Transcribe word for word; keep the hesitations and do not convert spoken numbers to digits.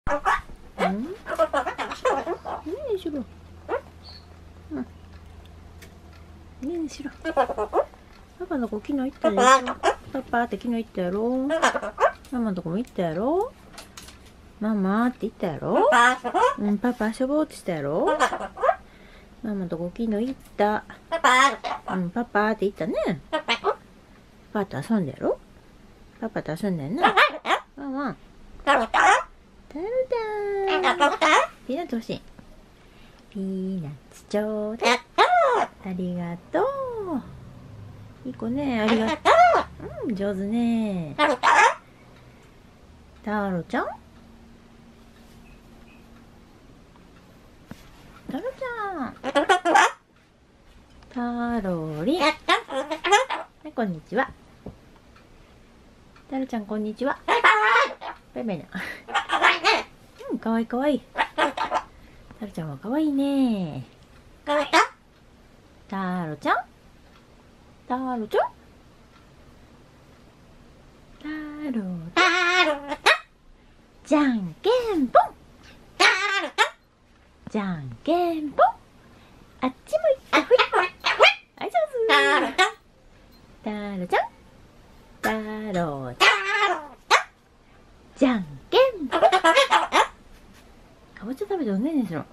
うんねえしろ。うんねえしろ。パパのとこ昨日行ったでしょ。パパって昨日行ったやろ。ママのとこも行ったやろ。ママって言ったやろ。うん、パパ遊ぼうってしたやろ。ママのとこ昨日行った。うん、パパって言ったね。パパと遊んだやろ。パパと遊んだよな。ワンワン。タルター。ピーナッツ欲しい。ピーナッツちょうだい。ありがとう。いい子ね、ありがとう。うん、上手ね。タロちゃん。タロちゃん。タロリン。はい、こんにちは。タロちゃん、こんにちは。バイバイな。うん、かわいいかわいい。タロちゃんはかわいいね。タロちゃん。タロちゃん。タロちゃん。タロじゃんけんぽん。じゃんけんぽん。あっち向いてほい。はい、上手。タロちゃん。タロちゃん。じゃんけんぽん。かぼちゃ食べておねえでしょ。